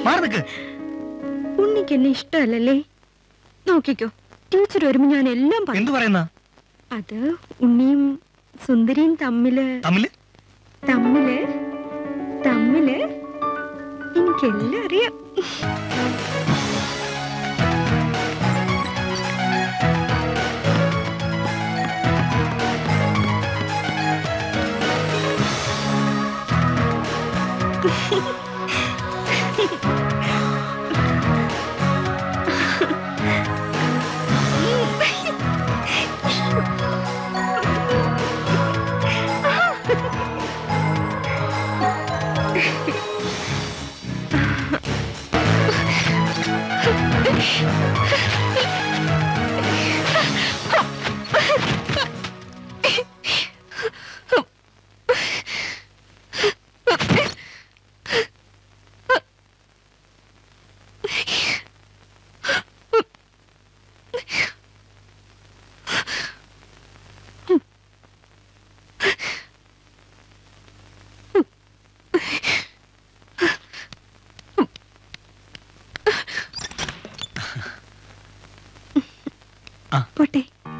ഉണ്ണിക്ക് എന്നെ ഇഷ്ടമല്ലല്ലേ? നോക്കിക്കോ, ടീച്ചർ വരുമ്പോ ഞാൻ എല്ലാം പറയുന്ന. അത് ഉണ്ണിയും സുന്ദരിയും തമ്മില് എനിക്കെല്ലാം അറിയാം. പോട്ടെ.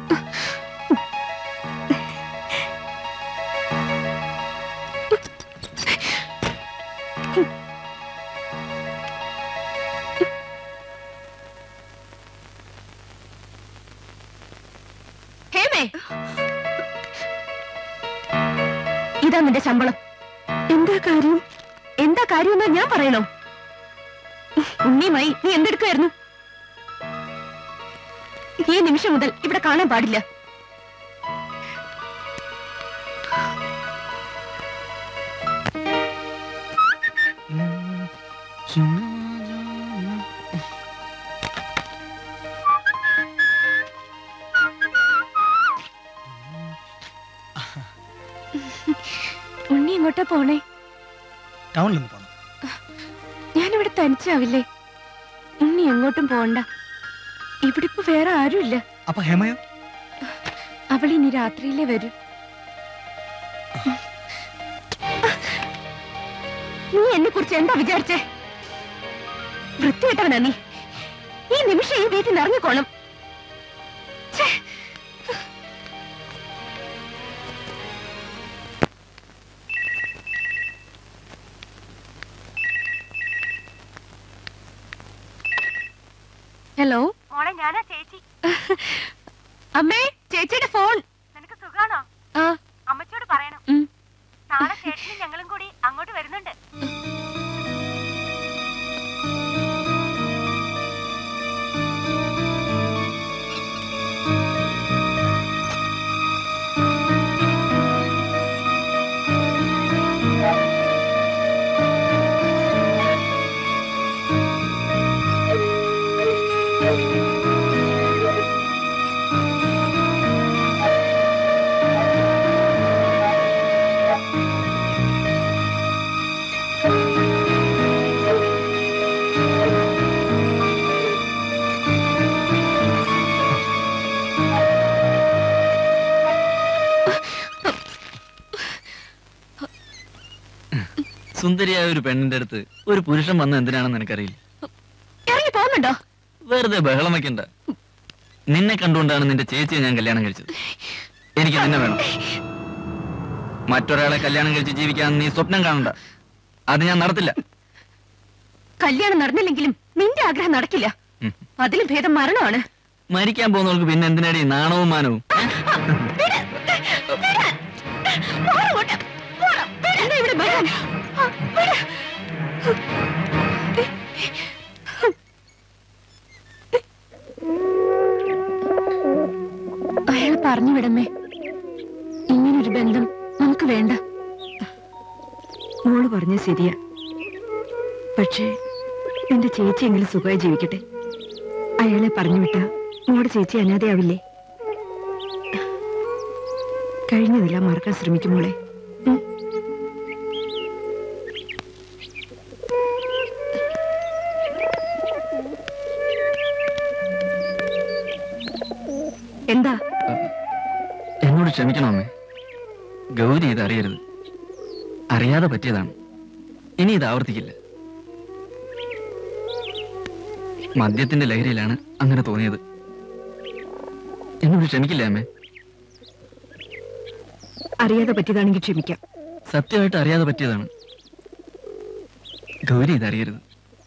ഇതാ നിന്റെ ശമ്പളം. എന്താ കാര്യം എന്നാ ഞാൻ പറയണോ? ഉണ്ണിയുമായി നീ എന്തെടുക്കുമായിരുന്നു? ഈ നിമിഷം മുതൽ ഇവിടെ കാണാൻ പാടില്ല. ഉണ്ണി എങ്ങോട്ടാ പോണേ? ടൗണിലൊന്ന് പോണം. ഞാനിവിടെ തനിച്ചാവില്ലേ? ഉണ്ണി എങ്ങോട്ടും പോണ്ട. ഇവിടെ ഇപ്പൊ വേറെ ആരുമില്ല. അപ്പൊ ഹേമയോ? അവൾ ഇനി രാത്രിയിലേ വരൂ. നീ എന്നെ കുറിച്ച് എന്താ വിചാരിച്ചേ? വൃത്തികെട്ടവനാ നീ. ഈ നിമിഷം ഈ വീട്ടിൽ ഇറങ്ങിക്കോണം. ഹലോ മോളെ, ഞാനാ ചേച്ചി. അമ്മേ, ചേച്ചിയുടെ ഫോൺ. നിനക്ക് സുഖാണോ? അമ്മച്ചോട് പറയണം, നാളെ ചേട്ടനും ഞങ്ങളും കൂടി അങ്ങോട്ട് വരുന്നുണ്ട്. സുന്ദരിയായ ഒരു പെണ്ണിന്റെ അടുത്ത് ഒരു പുരുഷൻ വന്ന എന്തിനാണെന്ന് എനിക്കറിയില്ല. ഇറങ്ങി പോകുന്നുണ്ടോ? വെറുതെ ബഹളം വയ്ക്കണ്ട. നിന്നെ കണ്ടുകൊണ്ടാണ് നിന്റെ ചേച്ചിയെ ഞാൻ കല്യാണം കഴിച്ചത്. എനിക്ക് നിന്നെ വേണം. മറ്റൊരാളെ കല്യാണം കഴിച്ച് ജീവിക്കാൻ നീ സ്വപ്നം കാണണ്ട. അത് ഞാൻ നടത്തില്ല. കല്യാണം നടന്നില്ലെങ്കിലും നിന്റെ ആഗ്രഹം നടക്കില്ല. അതിലും ഭേദം മരണമാണ്. മരിക്കാൻ പോകുന്നവർക്ക് പിന്നെ എന്തിനാടി നാണവും മാനവും? അയാൾ പറഞ്ഞു വിടമ്മേ, ഇങ്ങനൊരു ബന്ധം നമുക്ക് വേണ്ട. മോള് പറഞ്ഞ ശരിയാ. പക്ഷേ എന്റെ ചേച്ചി എങ്കിലും സുഖമായി ജീവിക്കട്ടെ. അയാളെ പറഞ്ഞു വിട്ടാ മോളുടെ ചേച്ചി അനാഥയാവില്ലേ? കഴിഞ്ഞതെല്ലാം മറക്കാൻ ശ്രമിക്കും മോളെ. എന്താ? എന്നോട് ക്ഷമിക്കണം അമ്മേ. ഗൗരി ഇത് അറിയരുത്. അറിയാതെ പറ്റിയതാണ്. ഇനി ഇത് ആവർത്തിക്കില്ല. മദ്യത്തിന്റെ ലഹരിയിലാണ് അങ്ങനെ തോന്നിയത്. എന്നോട് ക്ഷമിക്കില്ലേ അമ്മേ? അറിയാതെ പറ്റിയതാണെങ്കിൽ ക്ഷമിക്കാം. സത്യമായിട്ട് അറിയാതെ പറ്റിയതാണ്. ഗൗരി ഇതറിയരുത്.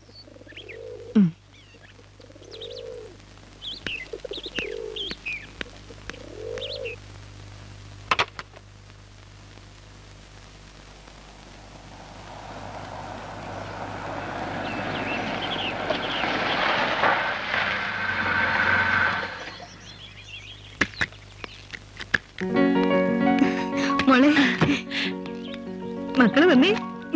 മോളെ, മക്കള് വന്നേ.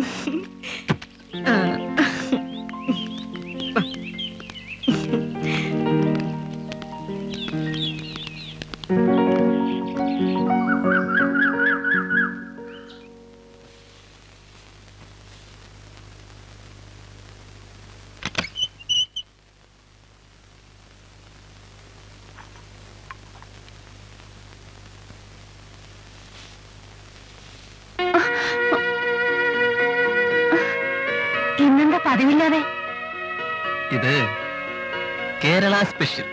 ഇന്നെന്താ പതിവില്ലാതെ? ഇത് കേരള സ്പെഷ്യൽ.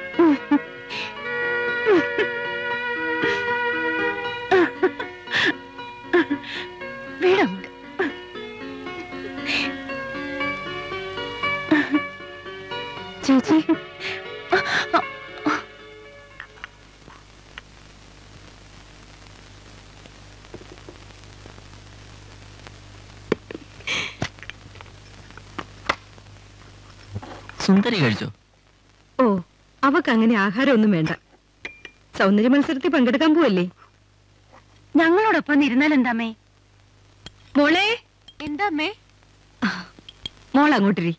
വീടുണ്ട്. ചേച്ചി, സുന്ദരി കഴിച്ചോ? ഓ, അവക്ക് അങ്ങനെ ആഹാരമൊന്നും വേണ്ട. സൗന്ദര്യ മത്സരത്തിൽ പങ്കെടുക്കാൻ പോവല്ലേ? ഞങ്ങളോടൊപ്പം ഇരുന്നാൽ എന്താമ്മേ? മോളെ, എന്താ അമ്മേ? മോൾ അങ്ങോട്ടിരി.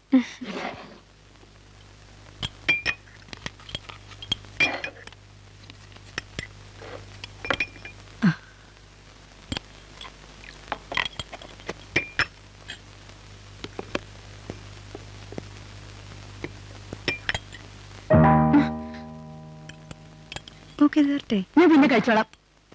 ഓക്കെ തരട്ടെ? ഞാൻ പിന്നെ കഴിച്ചോളാം.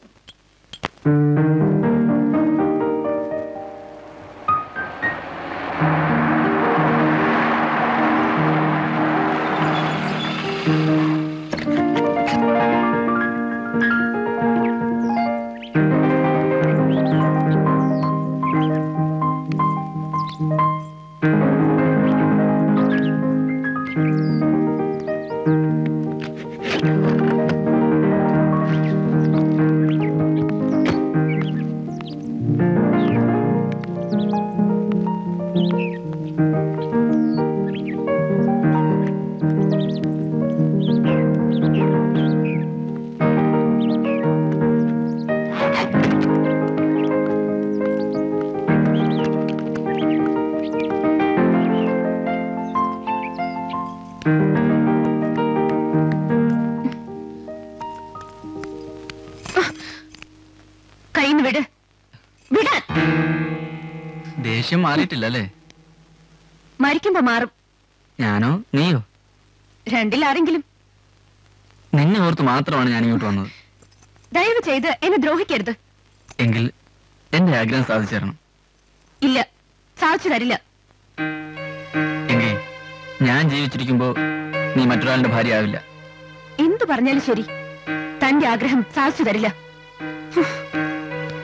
കയ്യിന്ന് വിട്. വിടാൻ. ദേഷ്യം മാറിയിട്ടില്ല അല്ലേ? മരിക്കുമ്പോ മാറും. ഞാനോ നീയോ? രണ്ടിലാരെങ്കിലും. നിന്നെ ഓർത്ത് മാത്രമാണ് ഞാൻ ഇങ്ങോട്ട് വന്നത്. ദയവ് ചെയ്ത് എന്നെ ദ്രോഹിക്കരുത്. എങ്കിൽ എന്റെ ആഗ്രഹം സാധിച്ചു തരണം. ഇല്ല, സാധിച്ചു തരില്ല. എങ്കിൽ ഞാൻ ജീവിച്ചിരിക്കുമ്പോ നീ മറ്റൊരാളുടെ ഭാര്യ ആവില്ല. എന്തു പറഞ്ഞാലും ശരി, തന്റെ ആഗ്രഹം സാധിച്ചു തരില്ല.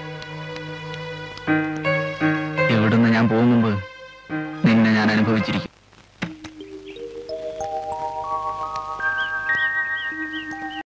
ഇവിടുന്ന് ഞാൻ പോകും മുമ്പ് നിന്നെ ഞാൻ അനുഭവിച്ചിരിക്കും.